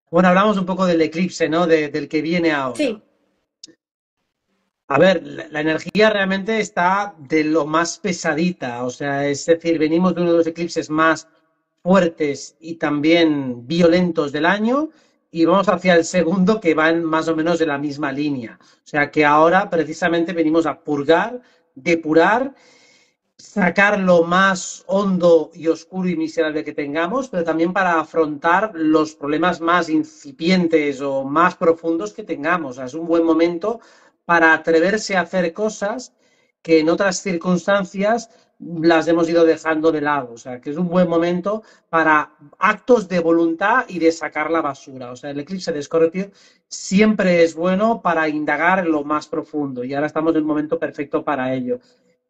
Bueno, hablamos un poco del eclipse, ¿no? Del que viene ahora. Sí, A ver, la energía realmente está de lo más pesadita, o sea, es decir, venimos de uno de los eclipses más fuertes y también violentos del año y vamos hacia el segundo que van más o menos de la misma línea. O sea, que ahora precisamente venimos a purgar, depurar, sacar lo más hondo y oscuro y miserable que tengamos, pero también para afrontar los problemas más incipientes o más profundos que tengamos. O sea, es un buen momento para atreverse a hacer cosas que en otras circunstancias las hemos ido dejando de lado. O sea, que es un buen momento para actos de voluntad y de sacar la basura. O sea, el eclipse de Escorpio siempre es bueno para indagar en lo más profundo y ahora estamos en el momento perfecto para ello.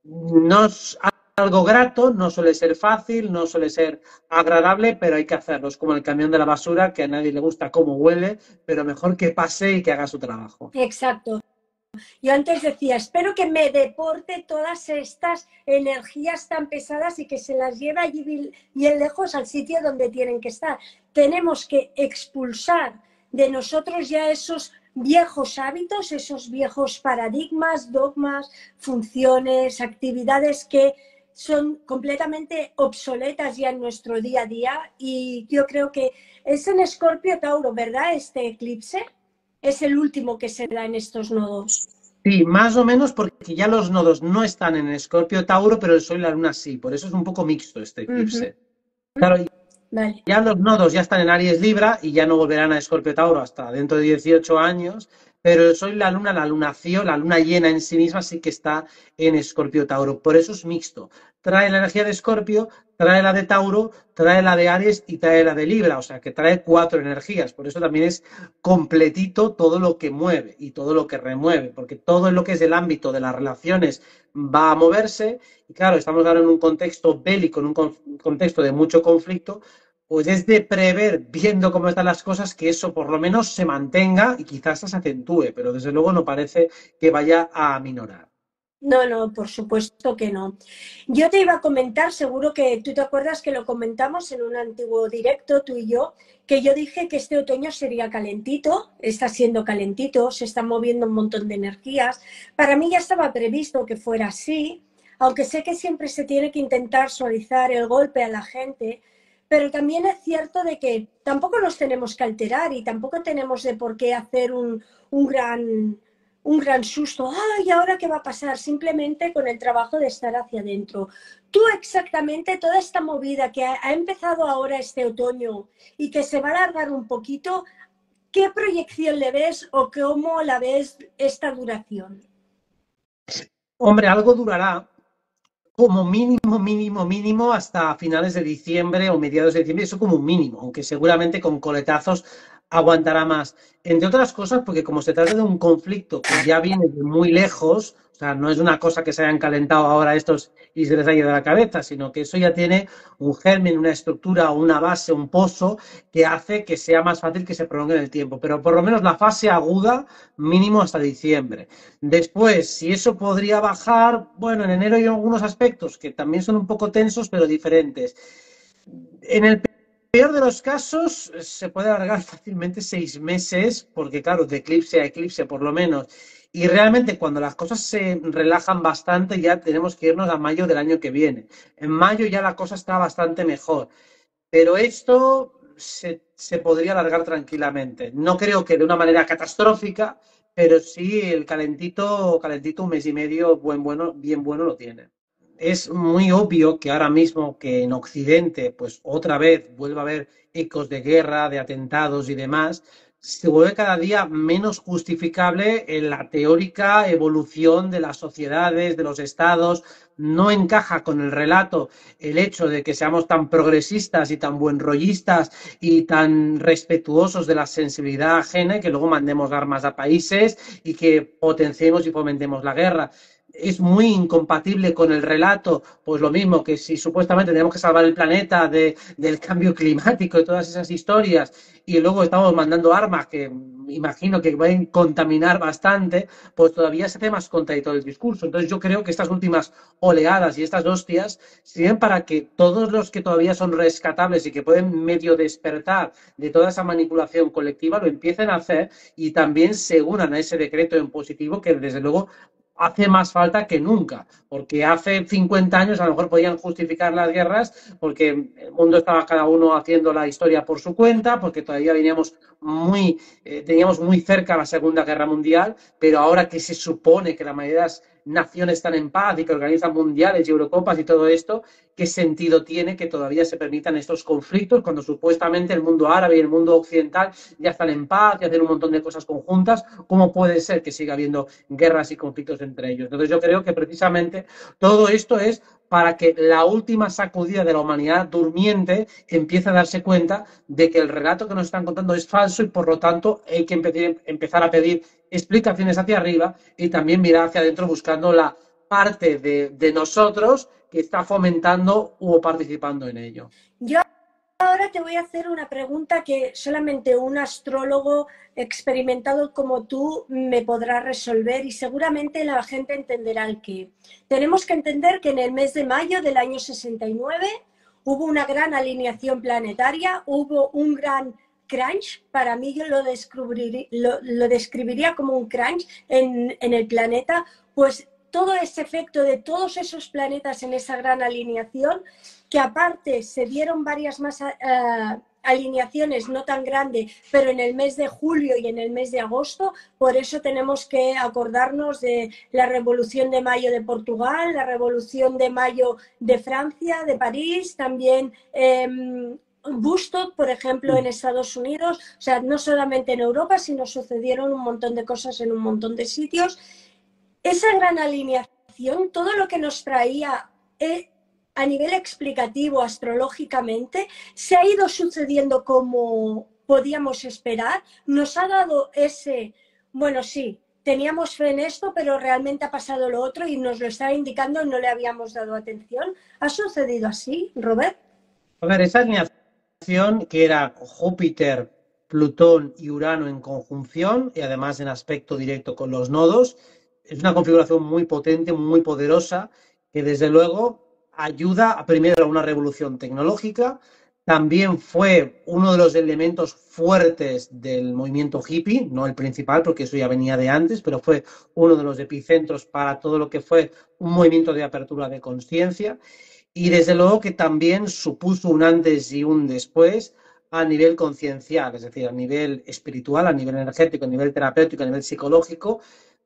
No es algo grato, no suele ser fácil, no suele ser agradable, pero hay que hacerlo. Es como el camión de la basura, que a nadie le gusta cómo huele, pero mejor que pase y que haga su trabajo. exacto. Yo antes decía, espero que me deporte todas estas energías tan pesadas y que se las lleve allí bien lejos al sitio donde tienen que estar. Tenemos que expulsar de nosotros ya esos viejos hábitos, esos viejos paradigmas, dogmas, funciones, actividades que son completamente obsoletas ya en nuestro día a día y yo creo que es en Escorpio Tauro, ¿verdad? Este eclipse es el último que se da en estos nodos. Sí, más o menos porque ya los nodos no están en Escorpio Tauro, pero el Sol y la Luna sí. Por eso es un poco mixto este Uh -huh. eclipse. Claro, Vale. ya los nodos ya están en Aries Libra y ya no volverán a Escorpio Tauro hasta dentro de 18 años, pero el Sol y la lunación, la luna llena en sí misma sí que está en Escorpio Tauro. Por eso es mixto. Trae la energía de Escorpio, trae la de Tauro, trae la de Aries y trae la de Libra, o sea que trae cuatro energías. Por eso también es completito todo lo que mueve y todo lo que remueve, porque todo lo que es el ámbito de las relaciones va a moverse. Y claro, estamos ahora en un contexto bélico, en un contexto de mucho conflicto, pues es de prever, viendo cómo están las cosas, que eso por lo menos se mantenga y quizás se acentúe, pero desde luego no parece que vaya a aminorar. No, no, por supuesto que no. Yo te iba a comentar, seguro que tú te acuerdas que lo comentamos en un antiguo directo, tú y yo, que yo dije que este otoño sería calentito, está siendo calentito, se están moviendo un montón de energías. Para mí ya estaba previsto que fuera así, aunque sé que siempre se tiene que intentar suavizar el golpe a la gente, pero también es cierto de que tampoco nos tenemos que alterar y tampoco tenemos de por qué hacer un gran susto. ¡Ay, ahora qué va a pasar! Simplemente con el trabajo de estar hacia adentro. Tú exactamente toda esta movida que ha empezado ahora este otoño y que se va a alargar un poquito, ¿qué proyección le ves o cómo la ves esta duración? Hombre, algo durará, como mínimo, hasta finales de diciembre o mediados de diciembre, eso como un mínimo, aunque seguramente con coletazos aguantará más. Entre otras cosas, porque como se trata de un conflicto que ya viene de muy lejos, o sea, no es una cosa que se hayan calentado ahora estos y se les haya ido a la cabeza, sino que eso ya tiene un germen, una estructura, una base, un pozo que hace que sea más fácil que se prolongue en el tiempo. Pero por lo menos la fase aguda, mínimo hasta diciembre. Después, si eso podría bajar, bueno, en enero hay algunos aspectos que también son un poco tensos, pero diferentes. En el peor de los casos, se puede alargar fácilmente 6 meses, porque claro, de eclipse a eclipse por lo menos. Y realmente cuando las cosas se relajan bastante, ya tenemos que irnos a mayo del año que viene. En mayo ya la cosa está bastante mejor. Pero esto se podría alargar tranquilamente. No creo que de una manera catastrófica, pero sí el calentito, calentito un mes y medio, bien bueno lo tiene. Es muy obvio que ahora mismo que en Occidente, pues otra vez vuelva a haber ecos de guerra, de atentados y demás, se vuelve cada día menos justificable en la teórica evolución de las sociedades, de los estados. No encaja con el relato el hecho de que seamos tan progresistas y tan buenrollistas y tan respetuosos de la sensibilidad ajena y que luego mandemos armas a países y que potenciemos y fomentemos la guerra. es muy incompatible con el relato, pues lo mismo que si supuestamente tenemos que salvar el planeta del cambio climático y todas esas historias, y luego estamos mandando armas que imagino que van a contaminar bastante, pues todavía se hace más contradictorio el discurso. Entonces yo creo que estas últimas oleadas y estas hostias sirven para que todos los que todavía son rescatables y que pueden medio despertar de toda esa manipulación colectiva lo empiecen a hacer y también se unan a ese decreto en positivo que desde luego hace más falta que nunca, porque hace 50 años a lo mejor podían justificar las guerras porque el mundo estaba cada uno haciendo la historia por su cuenta, porque todavía teníamos muy cerca la Segunda Guerra Mundial, pero ahora que se supone que la mayoría de las naciones están en paz y que organizan mundiales y Eurocopas y todo esto, ¿qué sentido tiene que todavía se permitan estos conflictos cuando supuestamente el mundo árabe y el mundo occidental ya están en paz y hacen un montón de cosas conjuntas? ¿Cómo puede ser que siga habiendo guerras y conflictos entre ellos? Entonces yo creo que precisamente todo esto es para que la última sacudida de la humanidad durmiente empiece a darse cuenta de que el relato que nos están contando es falso y por lo tanto hay que empezar a pedir explicaciones hacia arriba y también mirar hacia adentro buscando la parte de nosotros que está fomentando o participando en ello. Yo ahora te voy a hacer una pregunta que solamente un astrólogo experimentado como tú me podrá resolver y seguramente la gente entenderá el qué. Tenemos que entender que en el mes de mayo del año 69 hubo una gran alineación planetaria, hubo un gran crunch, para mí yo lo describiría como un crunch en el planeta, pues todo ese efecto de todos esos planetas en esa gran alineación, que aparte se dieron varias más alineaciones no tan grandes, pero en el mes de julio y en el mes de agosto, por eso tenemos que acordarnos de la Revolución de Mayo de Portugal, la Revolución de Mayo de Francia, de París, también Woodstock, por ejemplo, en Estados Unidos, o sea, no solamente en Europa, sino sucedieron un montón de cosas en un montón de sitios. Esa gran alineación, todo lo que nos traía a nivel explicativo, astrológicamente, se ha ido sucediendo como podíamos esperar, nos ha dado ese, bueno, sí, teníamos fe en esto, pero realmente ha pasado lo otro y nos lo estaba indicando y no le habíamos dado atención. ¿Ha sucedido así, Robert? A ver, esa alineación que era Júpiter, Plutón y Urano en conjunción y además en aspecto directo con los nodos, es una configuración muy potente, muy poderosa, que desde luego ayuda a primero a una revolución tecnológica. También fue uno de los elementos fuertes del movimiento hippie, no el principal, porque eso ya venía de antes, pero fue uno de los epicentros para todo lo que fue un movimiento de apertura de conciencia. Y desde luego que también supuso un antes y un después a nivel conciencial, es decir, a nivel espiritual, a nivel energético, a nivel terapéutico, a nivel psicológico,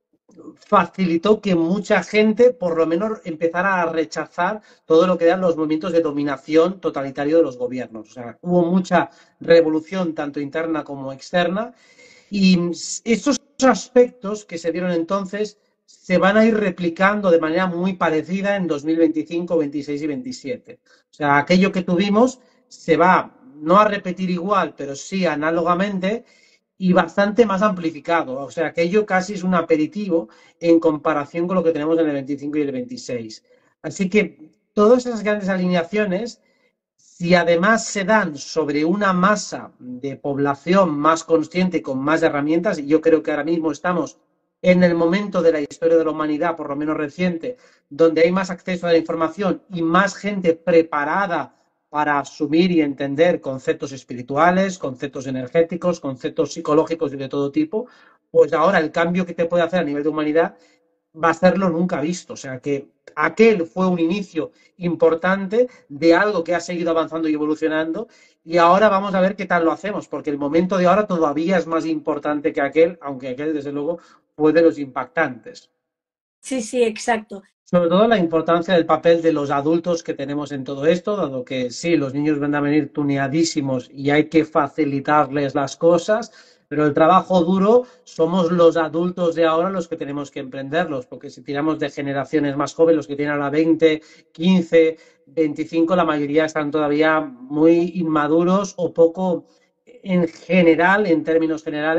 facilitó que mucha gente por lo menos empezara a rechazar todo lo que eran los movimientos de dominación totalitario de los gobiernos. O sea, hubo mucha revolución tanto interna como externa y estos aspectos que se dieron entonces se van a ir replicando de manera muy parecida en 2025, 26 y 27. O sea, aquello que tuvimos se va no a repetir igual, pero sí análogamente y bastante más amplificado. O sea, aquello casi es un aperitivo en comparación con lo que tenemos en el 25 y el 26. Así que todas esas grandes alineaciones, si además se dan sobre una masa de población más consciente, con más herramientas, y yo creo que ahora mismo estamos en el momento de la historia de la humanidad, por lo menos reciente, donde hay más acceso a la información y más gente preparada para asumir y entender conceptos espirituales, conceptos energéticos, conceptos psicológicos y de todo tipo, pues ahora el cambio que te puede hacer a nivel de humanidad va a ser lo nunca visto. O sea que aquel fue un inicio importante de algo que ha seguido avanzando y evolucionando y ahora vamos a ver qué tal lo hacemos, porque el momento de ahora todavía es más importante que aquel, aunque aquel desde luego fue de los impactantes. Sí, sí, exacto. Sobre todo la importancia del papel de los adultos que tenemos en todo esto, dado que sí, los niños van a venir tuneadísimos y hay que facilitarles las cosas, pero el trabajo duro somos los adultos de ahora los que tenemos que emprenderlos, porque si tiramos de generaciones más jóvenes, los que tienen ahora 20, 15, 25, la mayoría están todavía muy inmaduros o poco en general, en términos generales,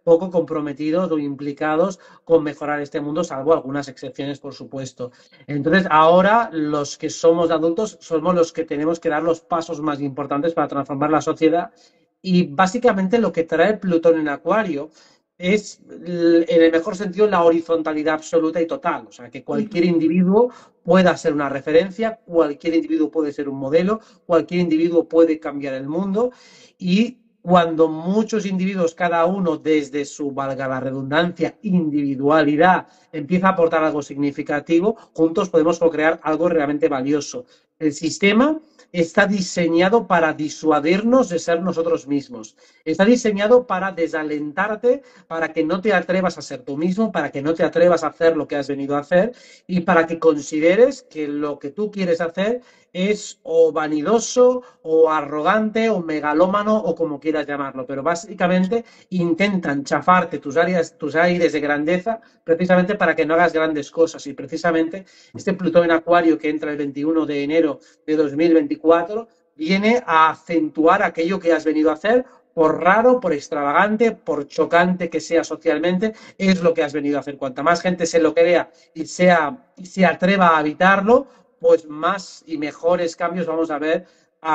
poco comprometidos o implicados con mejorar este mundo, salvo algunas excepciones, por supuesto. Entonces, ahora los que somos adultos somos los que tenemos que dar los pasos más importantes para transformar la sociedad. Y básicamente lo que trae Plutón en Acuario es, en el mejor sentido, la horizontalidad absoluta y total. O sea, que cualquier individuo pueda ser una referencia, cualquier individuo puede ser un modelo, cualquier individuo puede cambiar el mundo. Y cuando muchos individuos, cada uno desde su, valga la redundancia, individualidad, empieza a aportar algo significativo, juntos podemos co-crear algo realmente valioso. El sistema está diseñado para disuadirnos de ser nosotros mismos. Está diseñado para desalentarte, para que no te atrevas a ser tú mismo, para que no te atrevas a hacer lo que has venido a hacer y para que consideres que lo que tú quieres hacer es o vanidoso o arrogante o megalómano o como quieras llamarlo, pero básicamente intentan chafarte tus aires de grandeza precisamente para que no hagas grandes cosas y precisamente este Plutón en Acuario que entra el 21 de enero de 2024 viene a acentuar aquello que has venido a hacer, por raro, por extravagante, por chocante que sea socialmente, es lo que has venido a hacer. Cuanta más gente se lo crea y se atreva a habitarlo, pues más y mejores cambios vamos a ver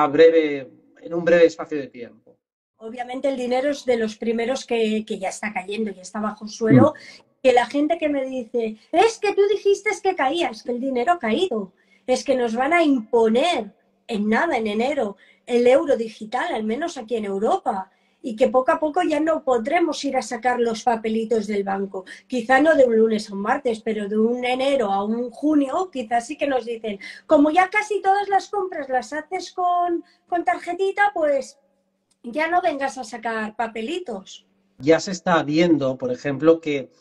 en un breve espacio de tiempo. Obviamente el dinero es de los primeros que ya está cayendo, ya está bajo suelo. Que la gente que me dice, es que tú dijiste que caía, es que el dinero ha caído, es que nos van a imponer en nada, en enero, el euro digital, al menos aquí en Europa, y que poco a poco ya no podremos ir a sacar los papelitos del banco. Quizá no de un lunes a un martes, pero de un enero a un junio, quizás sí que nos dicen, como ya casi todas las compras las haces con tarjetita, pues ya no vengas a sacar papelitos. Ya se está viendo, por ejemplo, que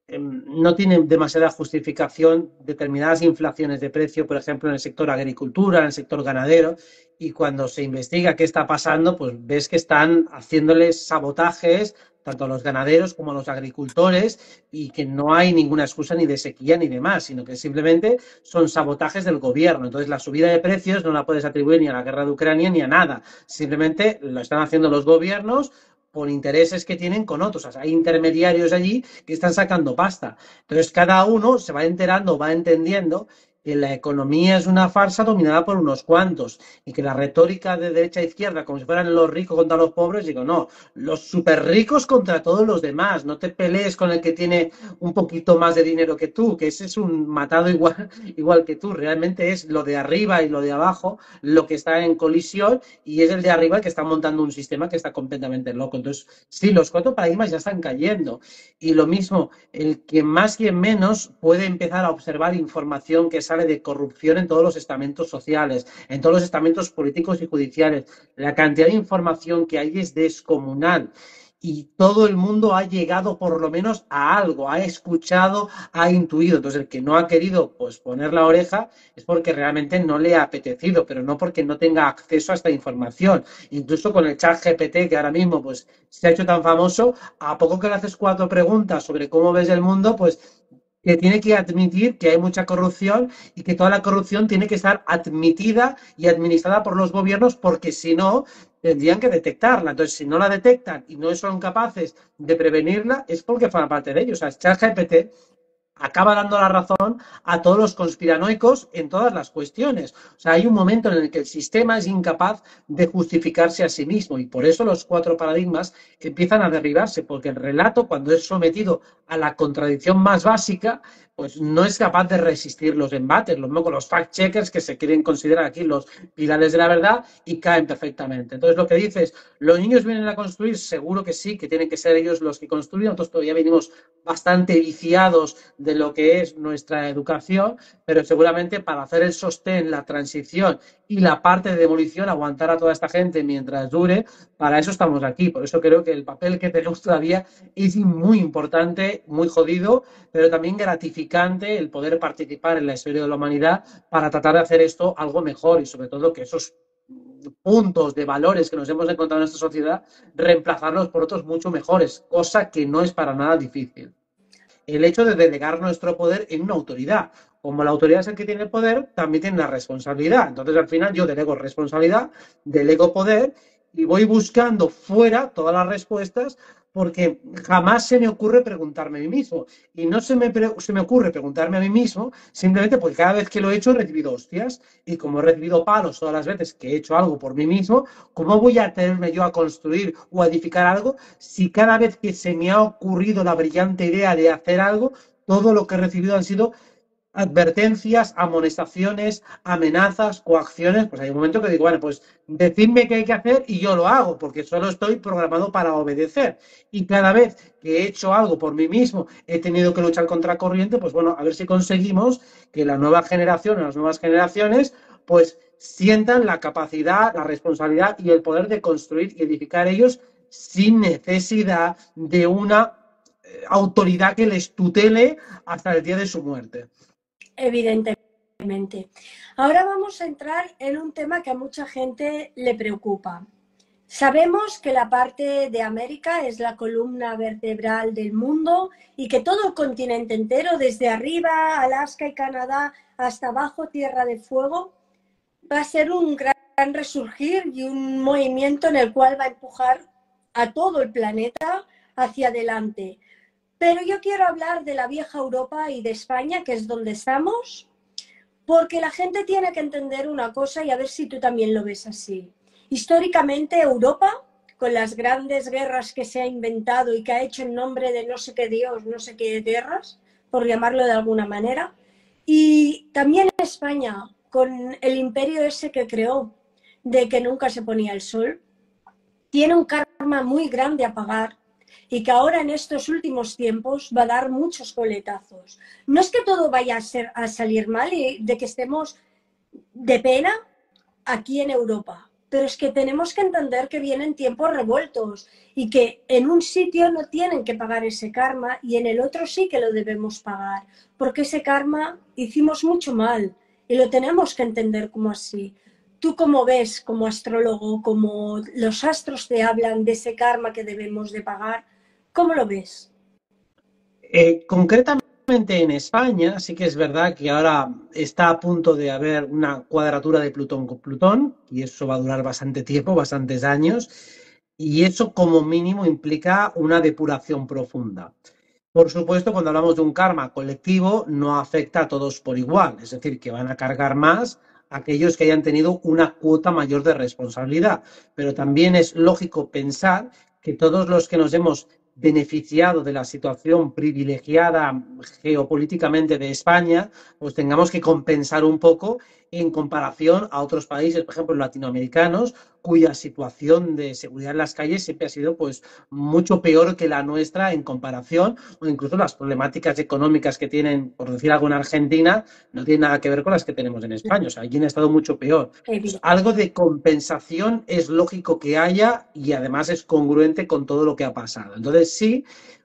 no tienen demasiada justificación determinadas inflaciones de precio, por ejemplo, en el sector agricultura, en el sector ganadero, y cuando se investiga qué está pasando, pues ves que están haciéndoles sabotajes tanto a los ganaderos como a los agricultores y que no hay ninguna excusa ni de sequía ni demás, sino que simplemente son sabotajes del gobierno. Entonces la subida de precios no la puedes atribuir ni a la guerra de Ucrania ni a nada, simplemente lo están haciendo los gobiernos por intereses que tienen con otros. O sea, hay intermediarios allí que están sacando pasta. Entonces, cada uno se va enterando, va entendiendo que la economía es una farsa dominada por unos cuantos y que la retórica de derecha a izquierda, como si fueran los ricos contra los pobres, digo, no, los súper ricos contra todos los demás, no te pelees con el que tiene un poquito más de dinero que tú, que ese es un matado igual que tú, realmente es lo de arriba y lo de abajo lo que está en colisión y es el de arriba el que está montando un sistema que está completamente loco. Entonces, sí, los cuatro paradigmas ya están cayendo y lo mismo, el que más y en menos puede empezar a observar información que sale de corrupción en todos los estamentos sociales, en todos los estamentos políticos y judiciales. La cantidad de información que hay es descomunal y todo el mundo ha llegado por lo menos a algo, ha escuchado, ha intuido. Entonces, el que no ha querido pues poner la oreja es porque realmente no le ha apetecido, pero no porque no tenga acceso a esta información. Incluso con el chat GPT, que ahora mismo pues se ha hecho tan famoso, a poco que le haces 4 preguntas sobre cómo ves el mundo, pues que tiene que admitir que hay mucha corrupción y que toda la corrupción tiene que estar admitida y administrada por los gobiernos porque si no, tendrían que detectarla. Entonces, si no la detectan y no son capaces de prevenirla, es porque forma parte de ellos. O sea, ChatGPT acaba dando la razón a todos los conspiranoicos en todas las cuestiones. O sea, hay un momento en el que el sistema es incapaz de justificarse a sí mismo y por eso los 4 paradigmas empiezan a derribarse, porque el relato, cuando es sometido a la contradicción más básica, pues no es capaz de resistir los embates, lo mismo con los fact-checkers que se quieren considerar aquí los pilares de la verdad y caen perfectamente. Entonces, lo que dices, ¿los niños vienen a construir? Seguro que sí, que tienen que ser ellos los que construyen. Nosotros todavía venimos bastante viciados de lo que es nuestra educación, pero seguramente para hacer el sostén, la transición y la parte de demolición, aguantar a toda esta gente mientras dure, para eso estamos aquí. Por eso creo que el papel que tenemos todavía es muy importante, muy jodido, pero también gratificante el poder participar en la historia de la humanidad para tratar de hacer esto algo mejor y sobre todo que esos puntos de valores que nos hemos encontrado en nuestra sociedad, reemplazarlos por otros mucho mejores, cosa que no es para nada difícil. El hecho de delegar nuestro poder en una autoridad. Como la autoridad es el que tiene el poder, también tiene la responsabilidad. Entonces, al final, yo delego responsabilidad, delego poder y voy buscando fuera todas las respuestas porque jamás se me ocurre preguntarme a mí mismo. Y no se me ocurre preguntarme a mí mismo simplemente porque cada vez que lo he hecho he recibido hostias. Y como he recibido palos todas las veces que he hecho algo por mí mismo, ¿cómo voy a atreverme yo a construir o a edificar algo si cada vez que se me ha ocurrido la brillante idea de hacer algo, todo lo que he recibido han sido advertencias, amonestaciones, amenazas, coacciones? Pues hay un momento que digo, bueno, pues decidme qué hay que hacer y yo lo hago, porque solo estoy programado para obedecer. Y cada vez que he hecho algo por mí mismo, he tenido que luchar contra corriente, pues bueno, a ver si conseguimos que la nueva generación, las nuevas generaciones, pues sientan la capacidad, la responsabilidad y el poder de construir y edificar ellos sin necesidad de una autoridad que les tutele hasta el día de su muerte. Evidentemente. Ahora vamos a entrar en un tema que a mucha gente le preocupa. Sabemos que la parte de América es la columna vertebral del mundo y que todo el continente entero, desde arriba, Alaska y Canadá, hasta abajo, Tierra de Fuego, va a ser un gran resurgir y un movimiento en el cual va a empujar a todo el planeta hacia adelante. Pero yo quiero hablar de la vieja Europa y de España, que es donde estamos, porque la gente tiene que entender una cosa y a ver si tú también lo ves así. Históricamente Europa, con las grandes guerras que se ha inventado y que ha hecho en nombre de no sé qué Dios, no sé qué guerras, por llamarlo de alguna manera, y también España, con el imperio ese que creó, de que nunca se ponía el sol, tiene un karma muy grande a pagar y que ahora en estos últimos tiempos va a dar muchos coletazos. No es que todo vaya a salir mal y de que estemos de pena aquí en Europa, pero es que tenemos que entender que vienen tiempos revueltos y que en un sitio no tienen que pagar ese karma y en el otro sí que lo debemos pagar, porque ese karma hicimos mucho mal y lo tenemos que entender como así. ¿Tú cómo ves como astrólogo, como los astros te hablan de ese karma que debemos de pagar? ¿Cómo lo ves? Concretamente en España, sí que es verdad que ahora está a punto de haber una cuadratura de Plutón con Plutón, y eso va a durar bastante tiempo, bastantes años, y eso como mínimo implica una depuración profunda. Por supuesto, cuando hablamos de un karma colectivo, no afecta a todos por igual, es decir, que van a cargar más aquellos que hayan tenido una cuota mayor de responsabilidad. Pero también es lógico pensar que todos los que nos hemos beneficiado de la situación privilegiada geopolíticamente de España, pues tengamos que compensar un poco en comparación a otros países, por ejemplo, latinoamericanos, cuya situación de seguridad en las calles siempre ha sido pues mucho peor que la nuestra en comparación, o incluso las problemáticas económicas que tienen, por decir algo, en Argentina, no tienen nada que ver con las que tenemos en España. O sea, allí han estado mucho peor. Entonces, algo de compensación es lógico que haya y además es congruente con todo lo que ha pasado. Entonces, sí,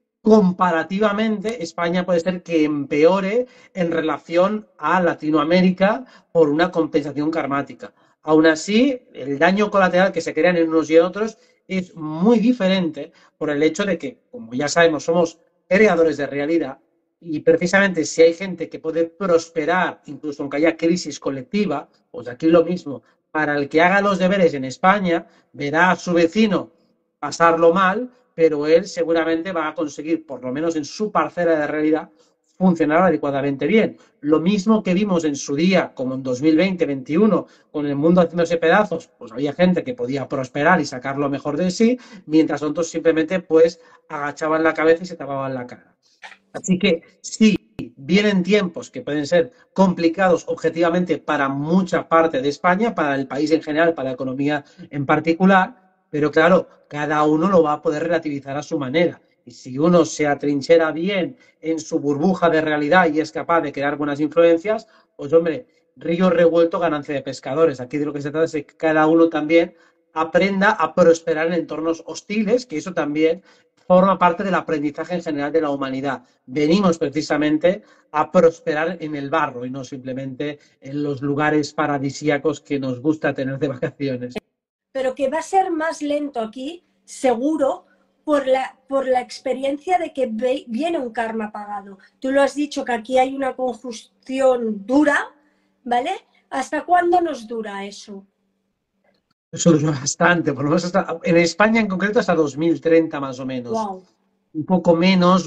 comparativamente, España puede ser que empeore en relación a Latinoamérica por una compensación karmática. Aún así, el daño colateral que se crean en unos y en otros es muy diferente por el hecho de que, como ya sabemos, somos creadores de realidad y precisamente si hay gente que puede prosperar, incluso aunque haya crisis colectiva, pues aquí lo mismo, para el que haga los deberes en España, verá a su vecino pasarlo mal, pero él seguramente va a conseguir, por lo menos en su parcela de realidad, funcionar adecuadamente bien. Lo mismo que vimos en su día, como en 2020-21, con el mundo haciéndose pedazos, pues había gente que podía prosperar y sacar lo mejor de sí, mientras otros simplemente pues agachaban la cabeza y se tapaban la cara. Así que sí, vienen tiempos que pueden ser complicados objetivamente para mucha parte de España, para el país en general, para la economía en particular, pero claro, cada uno lo va a poder relativizar a su manera. Y si uno se atrinchera bien en su burbuja de realidad y es capaz de crear buenas influencias, pues hombre, río revuelto, ganancia de pescadores. Aquí de lo que se trata es de que cada uno también aprenda a prosperar en entornos hostiles, que eso también forma parte del aprendizaje en general de la humanidad. Venimos precisamente a prosperar en el barro y no simplemente en los lugares paradisíacos que nos gusta tener de vacaciones. Pero que va a ser más lento aquí, seguro, por la experiencia de que viene un karma pagado. Tú lo has dicho que aquí hay una conjunción dura, ¿vale? ¿Hasta cuándo nos dura eso? Eso dura bastante, por lo menos en España en concreto hasta 2030 más o menos. Wow. Un poco menos,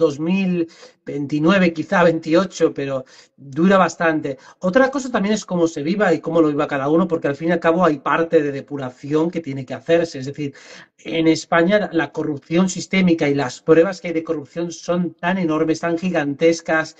2029 quizá 28, pero dura bastante. Otra cosa también es cómo se viva y cómo lo viva cada uno, porque al fin y al cabo hay parte de depuración que tiene que hacerse. Es decir, en España la corrupción sistémica y las pruebas que hay de corrupción son tan enormes, tan gigantescas,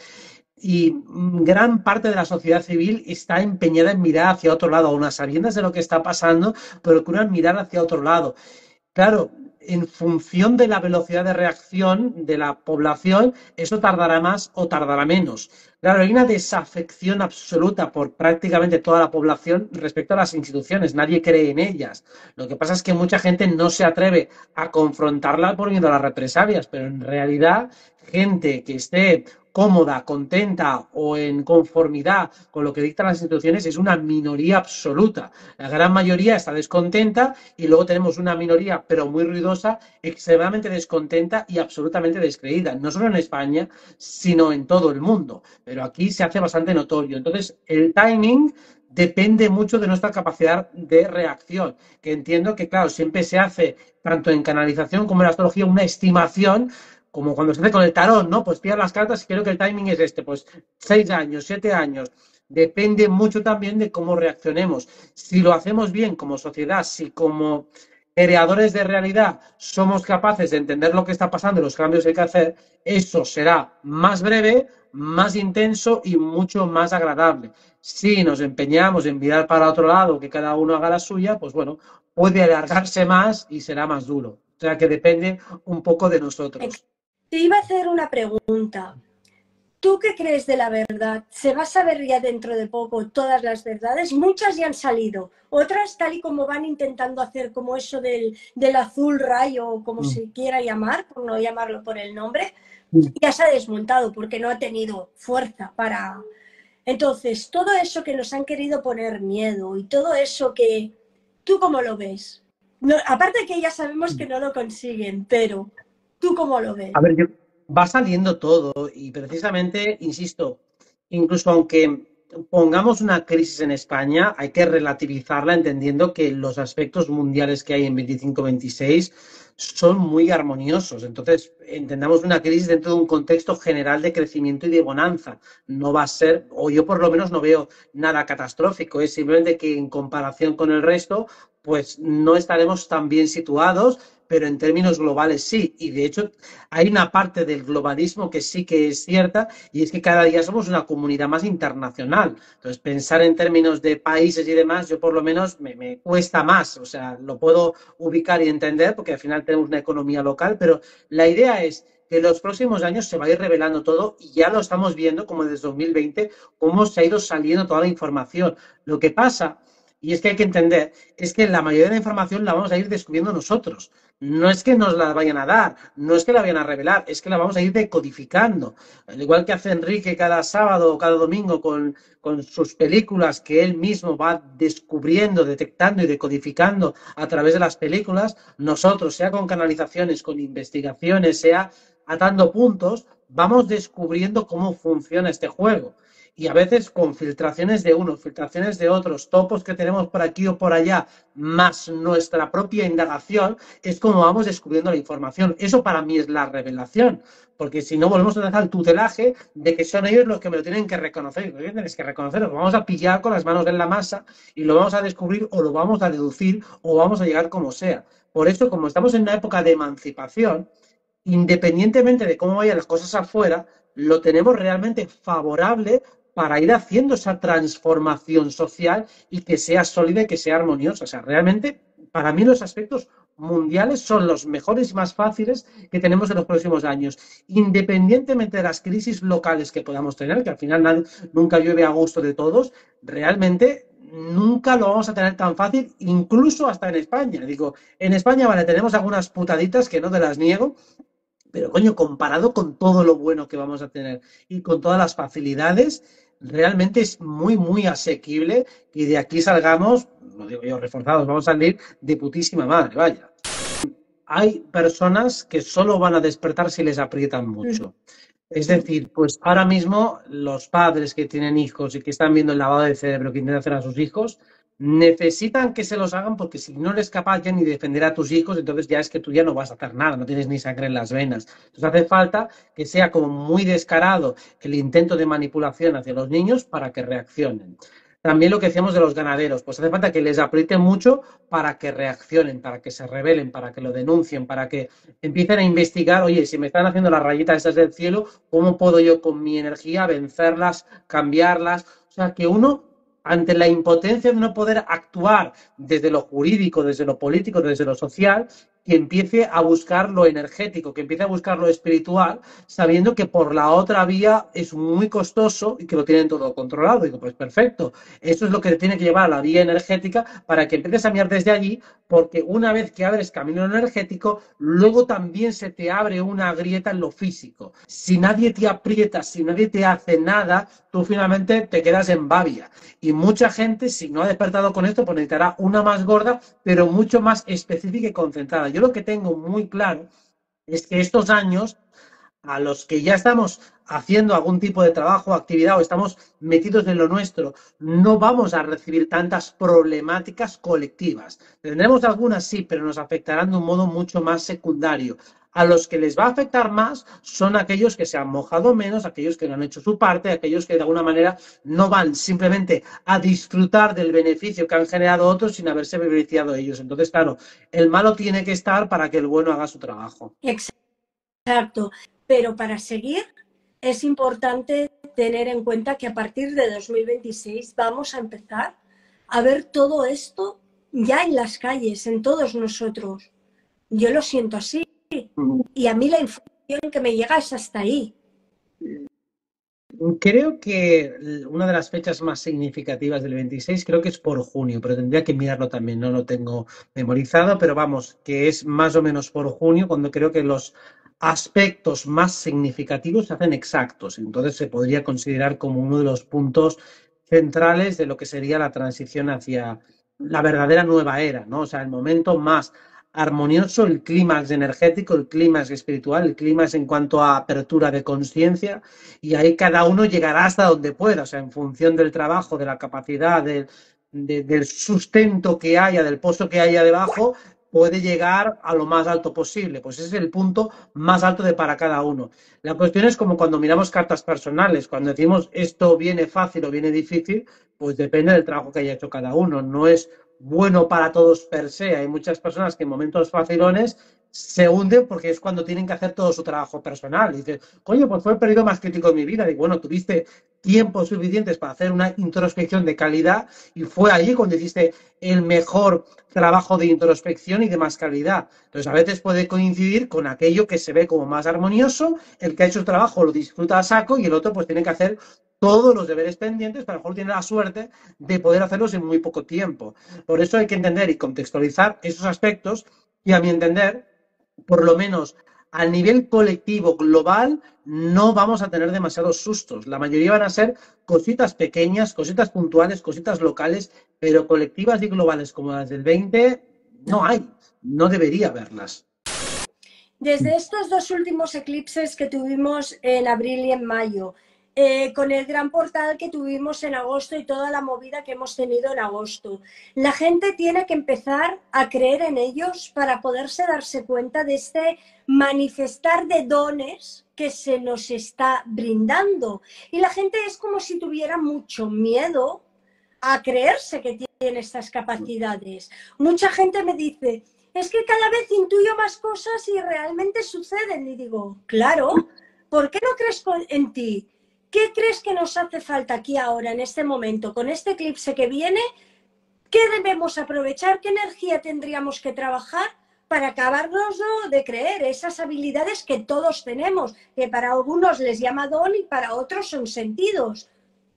y gran parte de la sociedad civil está empeñada en mirar hacia otro lado, aun a sabiendas de lo que está pasando, procuran mirar hacia otro lado. Claro, en función de la velocidad de reacción de la población, eso tardará más o tardará menos. Claro, hay una desafección absoluta por prácticamente toda la población respecto a las instituciones. Nadie cree en ellas. Lo que pasa es que mucha gente no se atreve a confrontarla por miedo a las represalias, pero en realidad, gente que esté cómoda, contenta o en conformidad con lo que dictan las instituciones es una minoría absoluta. La gran mayoría está descontenta y luego tenemos una minoría, pero muy ruidosa, extremadamente descontenta y absolutamente descreída, no solo en España, sino en todo el mundo. Pero aquí se hace bastante notorio. Entonces, el timing depende mucho de nuestra capacidad de reacción, que entiendo que, claro, siempre se hace, tanto en canalización como en astrología, una estimación, como cuando se hace con el tarot, ¿no? Pues tiras las cartas y creo que el timing es este, pues 6 años, 7 años. Depende mucho también de cómo reaccionemos. Si lo hacemos bien como sociedad, si como creadores de realidad somos capaces de entender lo que está pasando y los cambios que hay que hacer, eso será más breve, más intenso y mucho más agradable. Si nos empeñamos en mirar para otro lado, que cada uno haga la suya, pues bueno, puede alargarse más y será más duro. O sea que depende un poco de nosotros. Te iba a hacer una pregunta. ¿Tú qué crees de la verdad? ¿Se va a saber ya dentro de poco todas las verdades? Muchas ya han salido, otras tal y como van intentando hacer como eso del azul rayo o como se quiera llamar, por no llamarlo por el nombre, ya se ha desmontado porque no ha tenido fuerza para... Entonces, todo eso que nos han querido poner miedo y todo eso que... ¿Tú cómo lo ves? No, aparte que ya sabemos que no lo consiguen, pero ¿tú cómo lo ves? A ver, va saliendo todo y precisamente, insisto, incluso aunque pongamos una crisis en España, hay que relativizarla entendiendo que los aspectos mundiales que hay en 25-26 son muy armoniosos. Entonces, entendamos una crisis dentro de un contexto general de crecimiento y de bonanza. No va a ser, o yo por lo menos no veo nada catastrófico, es simplemente que en comparación con el resto, pues no estaremos tan bien situados, pero en términos globales sí. Y de hecho, hay una parte del globalismo que sí que es cierta y es que cada día somos una comunidad más internacional. Entonces, pensar en términos de países y demás, yo por lo menos me cuesta más. O sea, lo puedo ubicar y entender porque al final tenemos una economía local, pero la idea es que en los próximos años se va a ir revelando todo y ya lo estamos viendo como desde 2020, cómo se ha ido saliendo toda la información. Lo que pasa, y es que hay que entender, es que la mayoría de la información la vamos a ir descubriendo nosotros. No es que nos la vayan a dar, no es que la vayan a revelar, es que la vamos a ir decodificando. Al igual que hace Enrique cada sábado o cada domingo con sus películas que él mismo va descubriendo, detectando y decodificando a través de las películas, nosotros, sea con canalizaciones, con investigaciones, sea atando puntos, vamos descubriendo cómo funciona este juego. Y a veces con filtraciones de unos, filtraciones de otros, topos que tenemos por aquí o por allá, más nuestra propia indagación, es como vamos descubriendo la información. Eso para mí es la revelación, porque si no volvemos a dejar el tutelaje de que son ellos los que me lo tienen que reconocer. ¿Qué tienes que reconocer? Lo vamos a pillar con las manos en la masa y lo vamos a descubrir o lo vamos a deducir o vamos a llegar como sea. Por eso, como estamos en una época de emancipación, independientemente de cómo vayan las cosas afuera, lo tenemos realmente favorable para ir haciendo esa transformación social y que sea sólida y que sea armoniosa. O sea, realmente, para mí los aspectos mundiales son los mejores y más fáciles que tenemos en los próximos años, independientemente de las crisis locales que podamos tener, que al final nunca llueve a gusto de todos, realmente nunca lo vamos a tener tan fácil, incluso hasta en España. Digo, en España, vale, tenemos algunas putaditas que no te las niego, pero coño, comparado con todo lo bueno que vamos a tener y con todas las facilidades, realmente es muy, muy asequible y de aquí salgamos, lo digo yo, reforzados, vamos a salir de putísima madre, vaya. Hay personas que solo van a despertar si les aprietan mucho. Es decir, pues ahora mismo los padres que tienen hijos y que están viendo el lavado de cerebro que intentan hacer a sus hijos, necesitan que se los hagan porque si no eres capaz ya ni de defender a tus hijos, entonces ya es que tú ya no vas a hacer nada, no tienes ni sangre en las venas. Entonces hace falta que sea como muy descarado el intento de manipulación hacia los niños para que reaccionen. También lo que decíamos de los ganaderos, pues hace falta que les aprieten mucho para que reaccionen, para que se rebelen, para que lo denuncien, para que empiecen a investigar, oye, si me están haciendo las rayitas esas del cielo, ¿cómo puedo yo con mi energía vencerlas, cambiarlas? O sea, que uno, ante la impotencia de no poder actuar desde lo jurídico, desde lo político, desde lo social, que empiece a buscar lo energético, que empiece a buscar lo espiritual, sabiendo que por la otra vía es muy costoso y que lo tienen todo controlado. Digo, pues perfecto, eso es lo que te tiene que llevar a la vía energética para que empieces a mirar desde allí, porque una vez que abres camino energético, luego también se te abre una grieta en lo físico. Si nadie te aprieta, si nadie te hace nada, tú finalmente te quedas en babia. Y mucha gente, si no ha despertado con esto, pues necesitará una más gorda, pero mucho más específica y concentrada. Yo lo que tengo muy claro es que estos años, a los que ya estamos haciendo algún tipo de trabajo o actividad o estamos metidos en lo nuestro, no vamos a recibir tantas problemáticas colectivas. Tendremos algunas, sí, pero nos afectarán de un modo mucho más secundario. A los que les va a afectar más son aquellos que se han mojado menos, aquellos que no han hecho su parte, aquellos que de alguna manera no van simplemente a disfrutar del beneficio que han generado otros sin haberse beneficiado ellos. Entonces, claro, el malo tiene que estar para que el bueno haga su trabajo. Exacto, pero para seguir es importante tener en cuenta que a partir de 2026 vamos a empezar a ver todo esto ya en las calles, en todos nosotros. Yo lo siento así y a mí la información que me llega es hasta ahí. Creo que una de las fechas más significativas del 26 creo que es por junio, pero tendría que mirarlo también, no lo tengo memorizado, pero vamos, que es más o menos por junio cuando creo que los aspectos más significativos se hacen exactos. Entonces se podría considerar como uno de los puntos centrales de lo que sería la transición hacia la verdadera nueva era, ¿no? O sea, el momento más armonioso, el clímax energético, el clímax espiritual, el clímax en cuanto a apertura de conciencia, y ahí cada uno llegará hasta donde pueda, o sea, en función del trabajo, de la capacidad, del sustento que haya, del pozo que haya debajo, puede llegar a lo más alto posible. Pues ese es el punto más alto de para cada uno. La cuestión es como cuando miramos cartas personales, cuando decimos esto viene fácil o viene difícil, pues depende del trabajo que haya hecho cada uno. No es bueno para todos per se. Hay muchas personas que en momentos facilones se hunden porque es cuando tienen que hacer todo su trabajo personal. Y dices, coño, pues fue el periodo más crítico de mi vida. Y bueno, tuviste tiempos suficientes para hacer una introspección de calidad y fue allí cuando hiciste el mejor trabajo de introspección y de más calidad. Entonces, a veces puede coincidir con aquello que se ve como más armonioso, el que ha hecho el trabajo lo disfruta a saco y el otro pues tiene que hacer todos los deberes pendientes, pero a lo mejor tiene la suerte de poder hacerlos en muy poco tiempo. Por eso hay que entender y contextualizar esos aspectos y a mi entender, por lo menos a nivel colectivo global, no vamos a tener demasiados sustos. La mayoría van a ser cositas pequeñas, cositas puntuales, cositas locales, pero colectivas y globales como las del 20 no hay, no debería haberlas. Desde estos dos últimos eclipses que tuvimos en abril y en mayo, con el gran portal que tuvimos en agosto y toda la movida que hemos tenido en agosto, la gente tiene que empezar a creer en ellos para poderse darse cuenta de este manifestar de dones que se nos está brindando. Y la gente es como si tuviera mucho miedo a creerse que tiene estas capacidades. Mucha gente me dice, es que cada vez intuyo más cosas y realmente suceden. Y digo, claro, ¿por qué no crees en ti? ¿Qué crees que nos hace falta aquí ahora, en este momento, con este eclipse que viene? ¿Qué debemos aprovechar? ¿Qué energía tendríamos que trabajar para acabarnos de creer esas habilidades que todos tenemos, que para algunos les llama don y para otros son sentidos?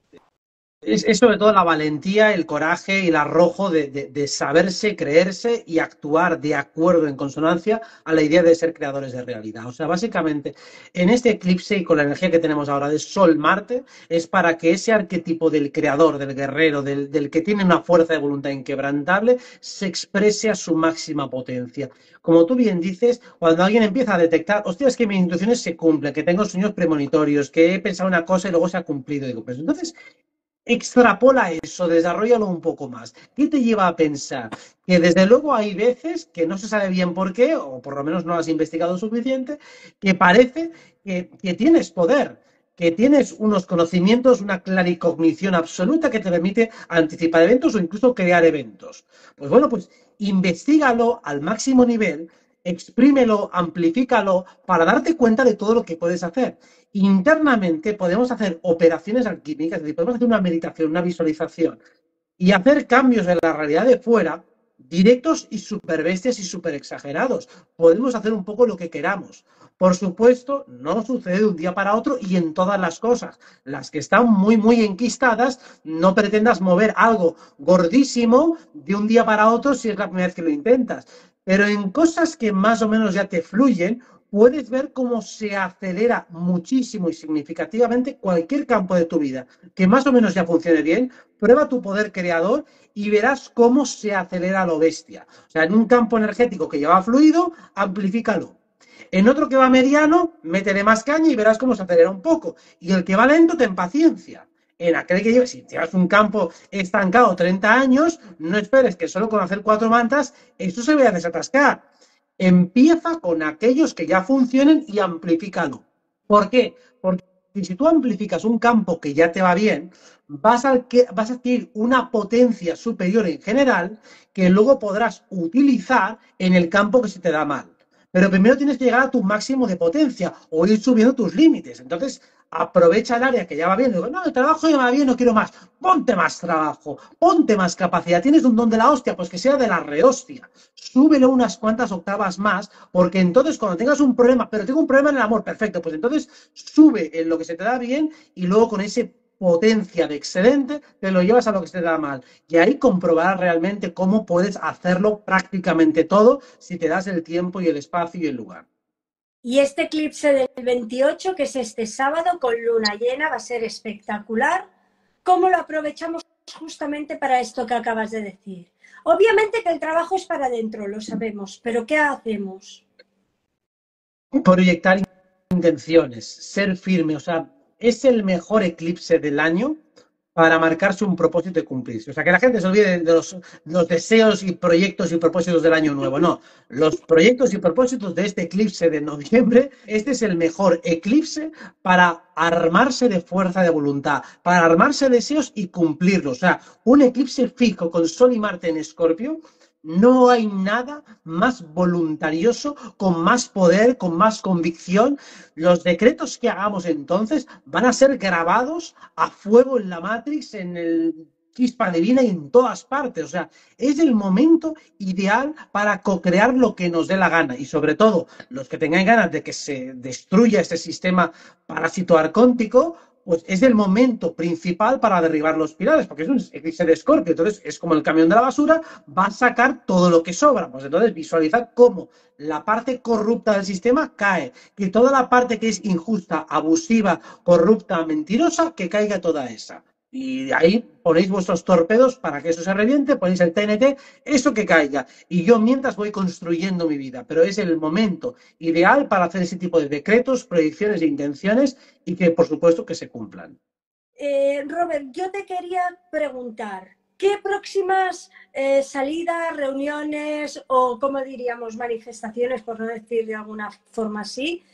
Es sobre todo la valentía, el coraje y el arrojo de saberse, creerse y actuar de acuerdo en consonancia a la idea de ser creadores de realidad. O sea, básicamente, en este eclipse y con la energía que tenemos ahora de Sol-Marte, es para que ese arquetipo del creador, del guerrero, del que tiene una fuerza de voluntad inquebrantable, se exprese a su máxima potencia. Como tú bien dices, cuando alguien empieza a detectar, hostia, es que mis intuiciones se cumplen, que tengo sueños premonitorios, que he pensado una cosa y luego se ha cumplido, digo, pues entonces extrapola eso, desarrollalo un poco más. ¿Qué te lleva a pensar? Que desde luego hay veces que no se sabe bien por qué, o por lo menos no has investigado suficiente, que parece que tienes poder, que tienes unos conocimientos, una claricognición absoluta que te permite anticipar eventos o incluso crear eventos. Pues bueno, pues investigalo al máximo nivel, exprímelo, amplifícalo para darte cuenta de todo lo que puedes hacer. Internamente podemos hacer operaciones alquímicas, es decir, podemos hacer una meditación, una visualización y hacer cambios en la realidad de fuera, directos y súper bestias y súper exagerados. Podemos hacer un poco lo que queramos. Por supuesto, no sucede de un día para otro y en todas las cosas. Las que están muy, muy enquistadas, no pretendas mover algo gordísimo de un día para otro si es la primera vez que lo intentas. Pero en cosas que más o menos ya te fluyen, puedes ver cómo se acelera muchísimo y significativamente cualquier campo de tu vida que más o menos ya funcione bien. Prueba tu poder creador y verás cómo se acelera lo bestia. O sea, en un campo energético que lleva fluido, amplifícalo. En otro que va mediano, métele más caña y verás cómo se acelera un poco. Y el que va lento, ten paciencia. En aquel que llevas, si llevas un campo estancado 30 años, no esperes que solo con hacer 4 mantas esto se vaya a desatascar. Empieza con aquellos que ya funcionen y amplifícalo. ¿Por qué? Porque si tú amplificas un campo que ya te va bien, vas a adquirir una potencia superior en general que luego podrás utilizar en el campo que se te da mal. Pero primero tienes que llegar a tu máximo de potencia o ir subiendo tus límites. Entonces, aprovecha el área que ya va bien. Digo, no, el trabajo ya va bien, no quiero más. Ponte más trabajo, ponte más capacidad. Tienes un don de la hostia, pues que sea de la rehostia. Súbelo unas cuantas octavas más, porque entonces cuando tengas un problema, pero tengo un problema en el amor, perfecto, pues entonces sube en lo que se te da bien y luego con ese potencia de excedente te lo llevas a lo que se te da mal. Y ahí comprobarás realmente cómo puedes hacerlo prácticamente todo si te das el tiempo y el espacio y el lugar. Y este eclipse del 28, que es este sábado con luna llena, va a ser espectacular. ¿Cómo lo aprovechamos justamente para esto que acabas de decir? Obviamente que el trabajo es para adentro, lo sabemos, pero ¿qué hacemos? Proyectar intenciones, ser firme, o sea, es el mejor eclipse del año para marcarse un propósito y cumplirse. O sea, que la gente se olvide de los deseos y proyectos y propósitos del año nuevo. No, los proyectos y propósitos de este eclipse de noviembre, este es el mejor eclipse para armarse de fuerza de voluntad, para armarse de deseos y cumplirlos. O sea, un eclipse fijo con Sol y Marte en Escorpio. No hay nada más voluntarioso, con más poder, con más convicción. Los decretos que hagamos entonces van a ser grabados a fuego en la Matrix, en el chispa divina y en todas partes. O sea, es el momento ideal para co-crear lo que nos dé la gana. Y sobre todo, los que tengan ganas de que se destruya este sistema parásito arcóntico, pues es el momento principal para derribar los pilares, porque es un eclipse de Escorpio, entonces es como el camión de la basura, va a sacar todo lo que sobra. Pues entonces visualizar cómo la parte corrupta del sistema cae, que toda la parte que es injusta, abusiva, corrupta, mentirosa, que caiga toda esa. Y ahí ponéis vuestros torpedos para que eso se reviente, ponéis el TNT, eso que caiga. Y yo mientras voy construyendo mi vida, pero es el momento ideal para hacer ese tipo de decretos, proyecciones e intenciones y que por supuesto que se cumplan. Robert, yo te quería preguntar, ¿qué próximas salidas, reuniones o, como diríamos, manifestaciones, por no decir de alguna forma así,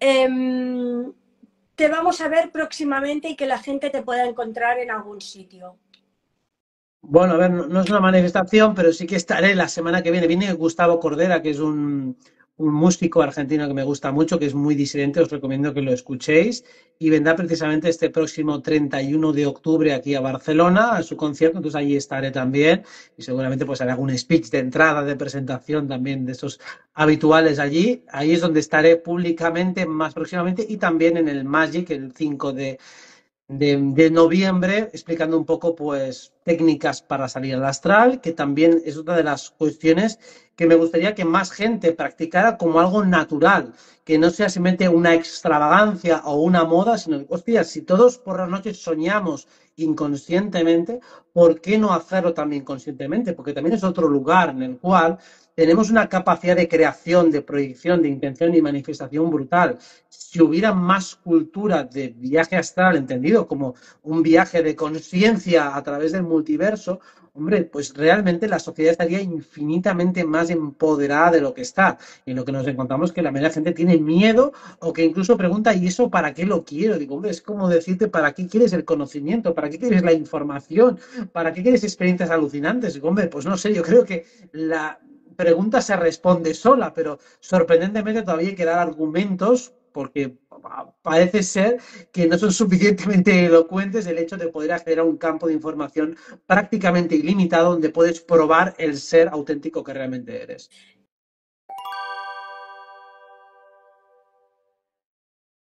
te vamos a ver próximamente y que la gente te pueda encontrar en algún sitio? Bueno, a ver, no es una manifestación, pero sí que estaré la semana que viene. Viene Gustavo Cordera, que es un músico argentino que me gusta mucho, que es muy disidente, os recomiendo que lo escuchéis. Y vendrá precisamente este próximo 31 de octubre aquí a Barcelona, a su concierto, entonces allí estaré también. Y seguramente pues haré algún speech de entrada, de presentación también de esos habituales allí. Ahí es donde estaré públicamente más próximamente y también en el Magic el 5 de noviembre, explicando un poco pues técnicas para salir al astral, que también es otra de las cuestiones que me gustaría que más gente practicara como algo natural, que no sea simplemente una extravagancia o una moda, sino, hostia, si todos por las noches soñamos inconscientemente, ¿por qué no hacerlo también conscientemente? Porque también es otro lugar en el cual tenemos una capacidad de creación, de proyección, de intención y manifestación brutal. Si hubiera más cultura de viaje astral, entendido como un viaje de conciencia a través del multiverso, hombre, pues realmente la sociedad estaría infinitamente más empoderada de lo que está. Y lo que nos encontramos es que la mayoría de la gente tiene miedo o que incluso pregunta, ¿y eso para qué lo quiero? Digo, hombre, es como decirte, ¿para qué quieres el conocimiento? ¿Para qué quieres la información? ¿Para qué quieres experiencias alucinantes? Digo, hombre, pues no sé, yo creo que la pregunta se responde sola, pero sorprendentemente todavía hay que dar argumentos porque parece ser que no son suficientemente elocuentes el hecho de poder acceder a un campo de información prácticamente ilimitado donde puedes probar el ser auténtico que realmente eres.